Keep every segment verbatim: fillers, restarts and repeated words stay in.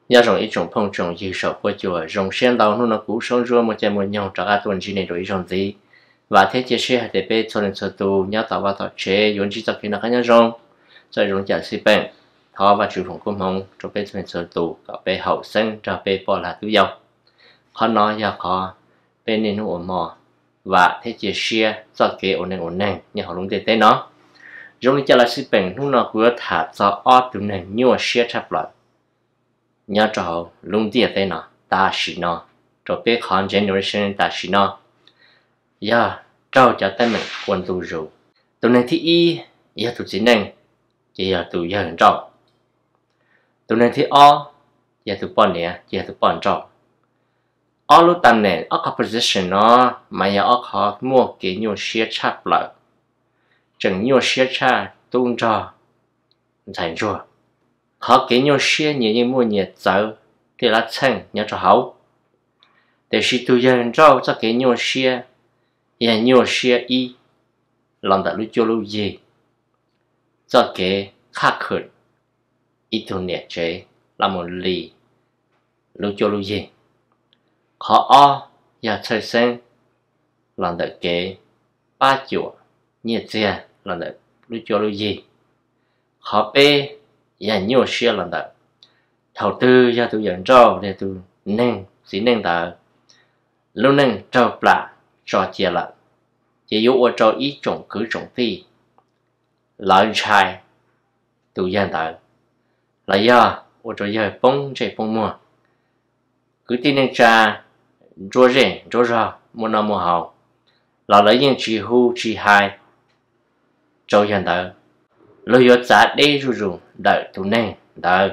nhớ rằng ít trồng phong trồng gì sợ qua chùa rồng sen đầu nó nó cú sống rồi một trái một nhau trả cả tuần chỉ này rồi rồng gì và thế chia sẻ để bé cho nên cho tu nhớ tạo vào tạo chế yon chỉ cho khi nào cái nhớ rồng cho rồng trả xí bèn họ và chủ phòng công hồng cho bé cho nên cho tu cả bé hậu sinh cho bé bỏ là tu dâu họ nói giờ họ bé nên nó ổn mò và thế chia sẻ cho cái ổn định ổn định như họ luôn tế nó rồng trả là xí bèn lúc nào cũng thả cho ở tu này nhiều sẻ chắp lại nhớ cho lung địa tên nó ta sĩ nó cho biết con generation ta sĩ nó giờ trâu cho tên mình quân tu rủ tụi này thì y giờ tụi chỉ nên chỉ giờ tụi giờ hình trâu tụi này thì o giờ tụi bọn nè giờ tụi bọn trâu o lúc tầm này o composition nó mà giờ o khó mua cái nhiều share chap lại chẳng nhiều share chap tung cho thành chua họ cái nhau xe nhiều như mua nhiệt dầu thì là chân nhớ cho hậu để khi tôi dân rau cho cái nhau xe và nhau xe y làm đã lúc cho lúc gì cho cái khác hơn ít thôi nhẹ chế là một lì lúc cho lúc gì họ o và chơi sen làm được cái ba chỗ nhiệt chế làm được lúc cho lúc gì họ b ya nhiều xe lần đó đầu tư ya tụi dẫn trâu để tụi nên chỉ nên là lúc nên trâu bả cho chia lại chỉ yếu ở trâu ít trồng cứ trồng phi lợi trai tụi dân đó là do ở trâu giờ bông chạy bông mua cứ tin nên cha rùa rèn rùa rò mua năm mua hậu là lấy những chỉ hu chỉ hai trâu dân đó lời yếu giá đây rù rù đợi tụi nên đợi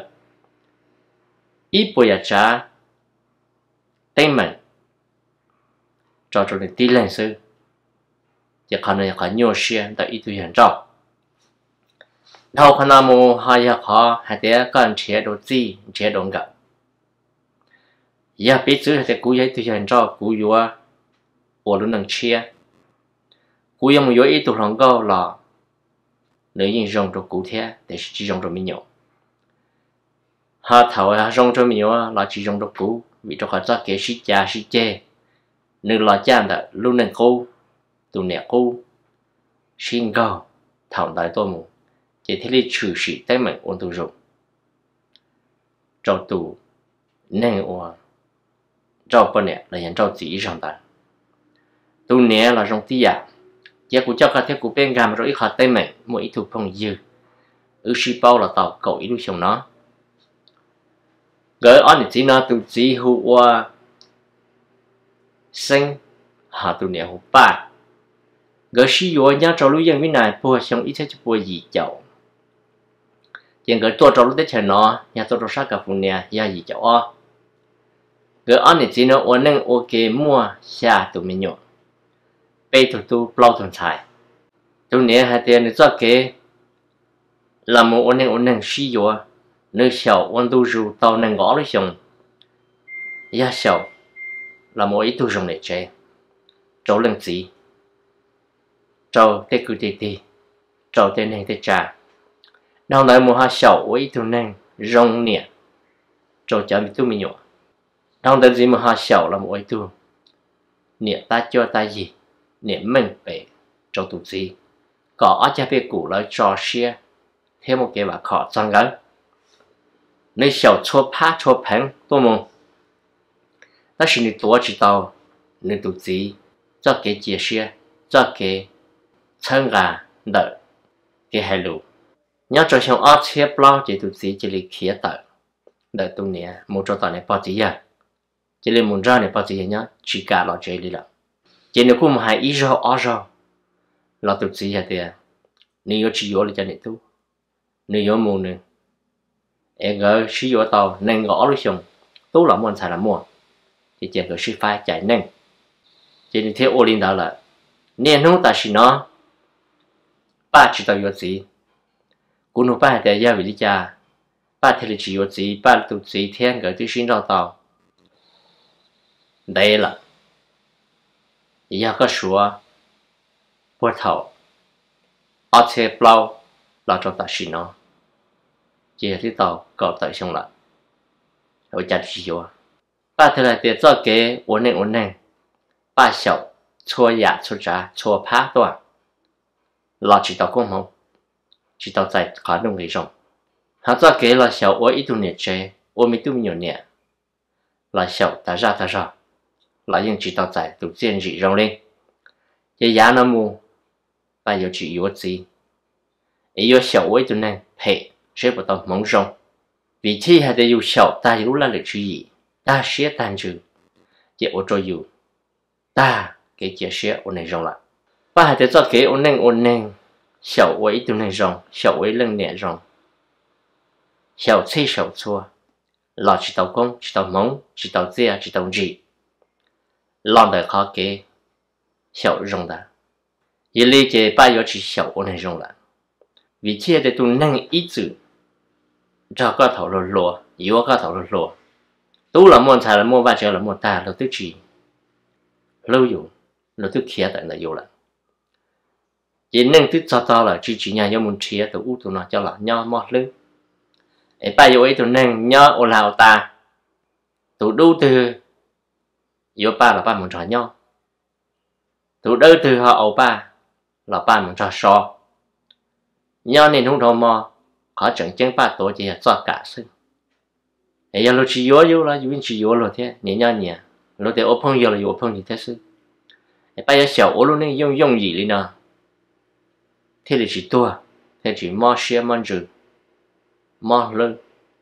ít bây giờ trả tên mình cho tụi này tí lên sư chỉ còn là có nhiều xe đợi ít tụi hiện rõ đầu khả năng mù hai giờ khó hai đứa cần chế độ gì chế độ gặp giờ biết chữ thì cú giấy tụi hiện rõ cú yếu ở luôn nâng chia cú yếu một yếu ít tụi lòng câu là nếu như dùng cho cụ thể thì chỉ dùng cho mình nhiều họ thầu dùng cho mình nhiều là chỉ dùng cho cụ vì cho họ cho cái sĩ cha sĩ chê nếu là cha đã luôn nên cô tụ nè cô xin go thầu đại tôi muốn chỉ thế li trừ sĩ tới mình ôn tu dùng cho tụ nên ôn cho bên nè là nhận cho chỉ rằng ta tụ nè là dùng tí à giờ cụ cho cả theo cụ bên gam rồi ít họ tay mình mỗi ít thuộc phong dư ư si bao là tàu cậu ít lúc xong nó gửi on chỉ nó tụ chỉ hữu qua sinh họ tụ nè hữu ba gửi si vô nhá cho lúc dân với này bùa xong ít sẽ cho bùa gì chậu giờ gửi tua cho lúc tết chờ nó nhà tôi cho sát cả phụ nè nhà gì chậu o gửi on chỉ nó ổn nên ok mua xa tụ mình nhọ bây tụi tôi bao tuần xài tụi nè hai tiền để cho cái làm một ổn định ổn định xí vô nơi sầu ổn tu rù tàu nên gõ lấy xong ya sầu là một ít tu dùng để chơi trâu lần gì trâu tê cứ tê tê trâu tê nên tê trà nào nói một hai sầu ít tu nên rong nè trâu chả bị tu mình nhọ nào nói gì một hai sầu là một ít tu nè ta cho ta gì niệm mình về trong tụ gì có ở cha bé cũ lại trò xe thêm một cái bà khó trang gắn nơi小撮趴撮盆多么但是你多知道你tụ gì cho cái chia sẻ cho cái thân gà đợi cái hai lũ nhớ cho xong ở chế bao chỉ tụ gì chỉ lấy khía tờ đợi tụ nè một cho tờ này bao gì à chỉ lấy muốn ra này bao gì nhá chỉ cả lo chơi đi là chỉ nếu cũng hay ít rồi ở rồi là tụt gì vậy thì nếu chỉ vô là cho nên tu nếu vô mua nữa em gỡ sử vô tàu nên gõ luôn xong tu là muốn xài là mua thì chỉ có sư phái chạy nên chỉ nên theo ô linh đó là nên không ta chỉ nó ba chỉ tao vô gì cũng không ba để ra vì lý cha ba thì chỉ vô gì ba tụt gì thiên gỡ tự sinh ra tàu đây là giờ có số bữa thầu ở chế bao là cho ta xin nó chỉ đi tàu cậu tại xong lại ở chặt chiều ba thứ là tiền cho cái ổn định ổn định ba小错呀错trả错phá toa là chỉ tao cũng không chỉ tao tại khá đông người rong hắn cho cái là小我一度年chơi我没度nhiều年là小ta ra ta ra là những chỉ tao tại tụ diện dị rong lên cái giá nó mua ba giờ chỉ yếu gì ấy yếu小我一度年配谁不到梦中vì thế hay để yếu小ta yếu là được chú ý ta sẽ tan trừ chỉ ở chỗ yếu ta cái chia sẻ ổn định rong lại ba hay để cho cái ổn định ổn định小我一度年rong小我lần年rong小车小错là chỉ tàu công chỉ tàu mông chỉ tàu dê chỉ tàu gì làm được khó kế小rong đã ý lý chế ba yếu chỉ小ổn định rong lại vì thế để tu năng ý chữ cho các thảo lô lô yếu các thảo lô lô tu là môn thải là môn ba chờ là môn ta là tư chỉ lâuอยู่là tư kia tại là yếu là chỉ năng tư cho to là chỉ chỉ nhà do môn chia từ u tụ nó cho là nho mót lư ấy ba yếu ấy tụ năng nho ô lào ta tụ đu từ yếu ba là ba môn trò nho tụ đơ từ họ ẩu ba là ba môn trò so nho nên không thò mò khó chẳng chân ba tổ chỉ là cho cả sự ấy giờ lúc chỉ yếu yếu là yếu chỉ yếu rồi thế nhẹ nhàng nhẹ lúc để open yếu là yếu open như thế sự ấy bây giờ小ô luôn nên dùng dùng gì đi nào thế là chỉ tua thế chỉ mò xe mò trừ mò lơ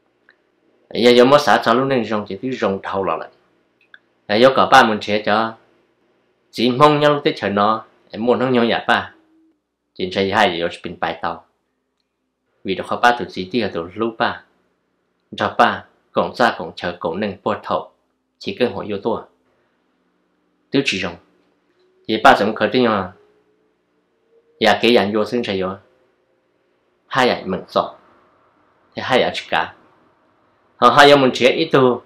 ấy giờ mò xả cho luôn nên dùng chỉ thứ dùng thâu lại ấy giờ cả ba muốn chế cho chỉ mong nhau lúc tết trời nó em muốn không nhau nhạt ba chỉ chơi hai giờ bên bài tàu vì đó khó ba tụi gì thì là tụi lú ba cho ba cộng ra cộng chờ cộng nâng bột thầu chỉ cần hỏi yếu tố tiêu chỉ dùng thì ba giống khởi tiếng mà nhà cái dạng vô sinh chạy vô hai dạng mình rõ thì hai dạng cả họ hai dạng mình chế ít tu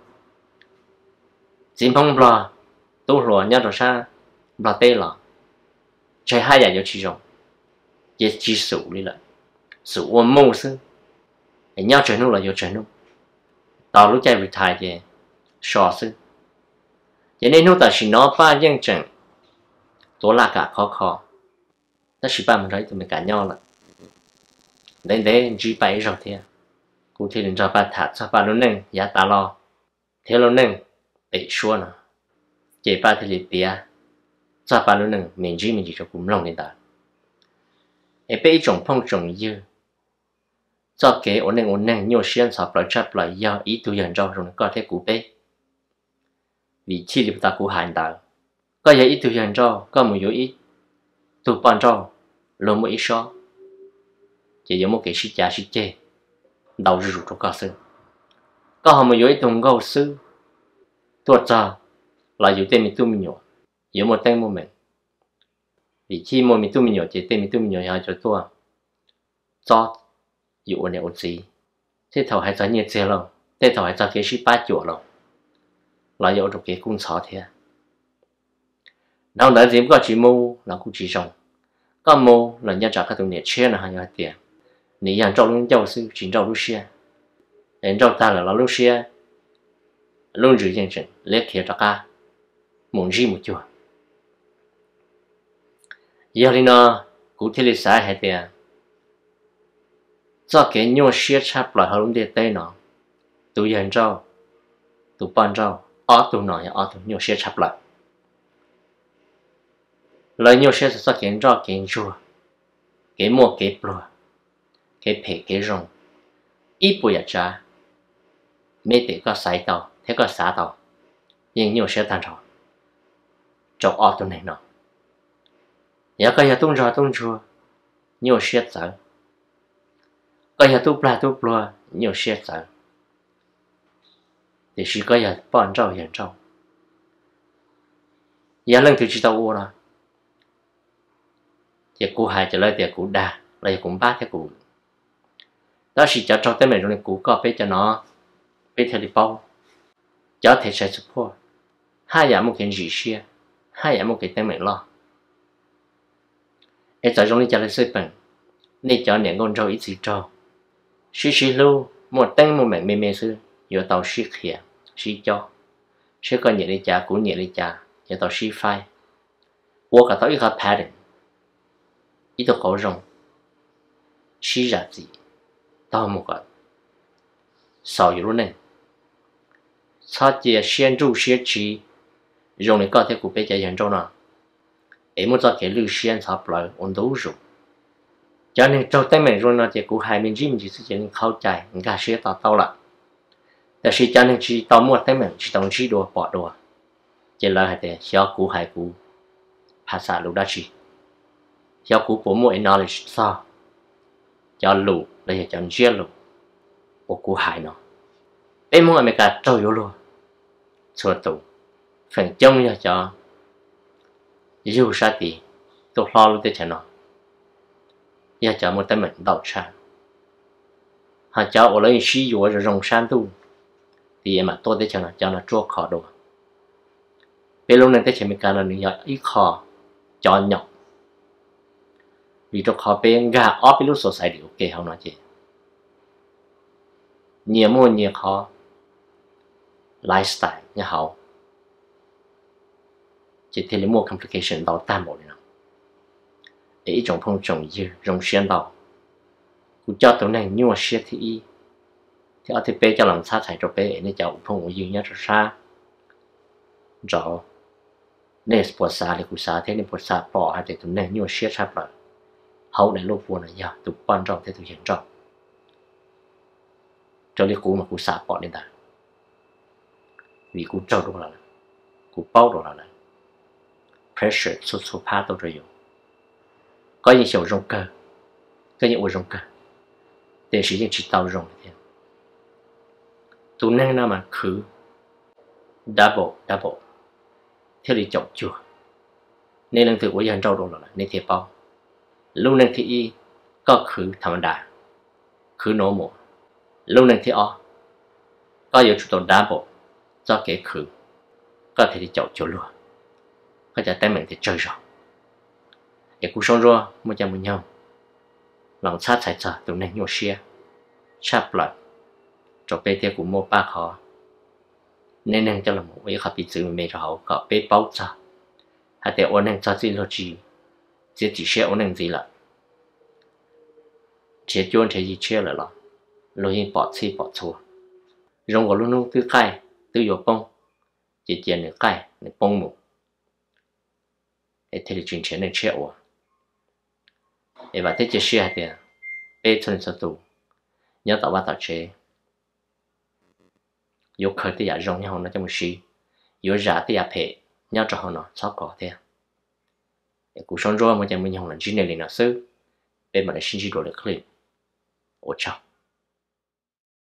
chỉ mong lo tu lo nhau rồi sao lo tê lo chạy hai dạng vô chỉ dùng chỉ chỉ số đi lại số ôn mông sư nhau chơi nô là vô chơi nô tao lúc chạy retire thì sò sư cho nên nó ta chỉ nó ba dân chẳng tổ là cả khó khó ta chỉ ba mình thấy tụi mình cả nhau là đến đấy chỉ bảy rồi thế cụ thể đến cho ba thả cho ba lúc nâng giá ta lo thế lúc nâng bị xua nè chỉ ba thì liệt bia cho ba lúc nâng mình chỉ mình chỉ cho cùng lòng đến ta ấy bị trồng phong trồng dư cho cái ổn định ổn định nhiều xuyên sập lại chặt lại do ý tu dần rồi rồi có thể cụ bê vì chi liệp ta cụ hành đạo có giờ ý tu dần rồi có một yếu ít tu ban rồi luôn một ít số chỉ có một cái sĩ cha sĩ chê đầu rủ cho cao sư có họ một yếu ít đồng gấu sư tuột ra là yếu tên mình tu mình nhỏ yếu một tên một mình vì chi một mình tu mình nhỏ chỉ tên mình tu mình nhỏ hay cho tua cho dụ ổn định ổn gì thế thầu hay cho nhiệt xe lâu thế thầu hay cho cái ship ba chỗ lâu là dụ được cái cung xó thế đâu nói gì có chỉ mù là cũng chỉ rong có mù là nhân trả các đồng nhiệt xe là hàng tiền nếu hàng trâu luôn châu sư chỉ trâu lúc xe đến trâu ta là nó lúc xe luôn giữ dân trình lấy kia cho cả muốn gì một chút giờ thì nó cụ thể là sao hay tiền cho cái nhau xe chắp lại hơn để tay nó tụi dân trâu tụi ban trâu ở tụi nó ở tụi nhau xe chắp lại lời nhau xe sẽ kiến cho kiến chua cái mua cái bùa cái phê cái rong ít bùa cha mấy để có sai tàu thế có xả tàu nhưng nhau xe tan rồi cho ở tụi này nó giờ cái nhà tung ra tung chua nhau xe sợ cái nhà tu bla tu bla nhiều xe sợ thì chỉ có nhà bọn trâu hiện trâu giờ lần thứ chỉ tao là thì cụ hai trở lại thì cụ đa lại cũng ba cái cụ đó chỉ cho cho tới mình rồi cụ có biết cho nó biết theo đi bao cho thể sẽ support hai nhà một cái gì xe hai nhà một cái tên mình lo em tại trong đi cho lại xây bằng nên cho những con trâu ít gì trâu xí xí lưu một tên một mảnh mê mê sư yếu tàu xí khía xí cho sẽ có nhẹ đi cha cũng nhẹ đi cha nhà tao xí phai wo cả tao ít cả pattern ít tao khó rong xí ra gì tao một cái sau yếu này sao chỉ xuyên trụ xuyên chi rong này có thể cũng bây giờ hiện trong nào em muốn cho cái lưu xuyên sắp lại ổn đủ rồi cho nên trong tay mình rồi nó chỉ cũng hai mình chỉ mình chỉ sử dụng khâu chạy người ta sẽ tạo tao lạiแต่是家人去到末他们去东西多保多，这来还得小股海股，拍啥路得去，小股不莫 knowledge 啥，叫路那些叫接路，我股海呢，被莫没个走有路，错度，分重要叫，有啥的都老路的钱呢，要叫莫他们倒车，还叫我那需要这种山度。thì mà tôi thấy cho nó cho nó chua khó đồ bây lúc này thấy chỉ mình cái là những cái ít khó cho nhọc vì cho khó bên gà ở bên lúc sổ sai điều kê không nói gì nhiều mua nhiều khó lifestyle nhà hậu chỉ thêm mua complication đó tam bộ này ý trong phong trồng dư trong xuyên đầu cũng cho tụi này nhiều xuyên thì thì ở thì bé cho làm sao chạy cho bé nên cháu không có dừng nhá cho xa rõ nên bột xa thì cũng xa thế nên bột xa bỏ hay thì tụi này nhiều xếp sắp lại hậu này lúc vừa này giờ tụi quan trọng thì tụi hiện trọng cho nên cú mà cú xa bỏ lên ta vì cú trâu đồ là cú bao đồ là pressure số số pha đâu rồi có những kiểu rong cơ có những ổ rong cơ để sử dụng chỉ tàu rong thì tụi năng nào mà khử double double theo đi chọc chùa nên năng từ của dân trâu đồ là nên thiệt bao lúc năng thì y có khử thầm đà khử nổ mổ lúc năng thì o có nhiều chủ tàu double do cái khử có thể đi chọc chùa luôn có thể tay mình thì chơi rồi để cuộc sống rồi một trăm một nhau lòng sát chạy chờ tụi năng nhiều xe chắp lại cho bé theo của một ba khó nên năng cho là một cái bị sự mê cho họ có bé bao giờ hay để ôn năng cho gì lo gì chỉ chỉ sẽ ôn năng gì là chỉ chuyên chỉ gì chơi là lo lo yên bỏ chi bỏ chua rong có luôn luôn cứ cay cứ vô bông chỉ tiền để cay để bông mù để thấy chuyện chuyện này chơi ủa để bà thấy chỉ xe thì bé thân sao tụ nhớ tao bắt tao chơi有可的呀，容nhau nó cho một xí,有giá thì ya phê, nhau cho họ nó sao có thế, cuộc sống rồi mà chẳng mình nhau là chỉ nên là sư, bên mà là sinh chỉ đồ được clip, ôi chao.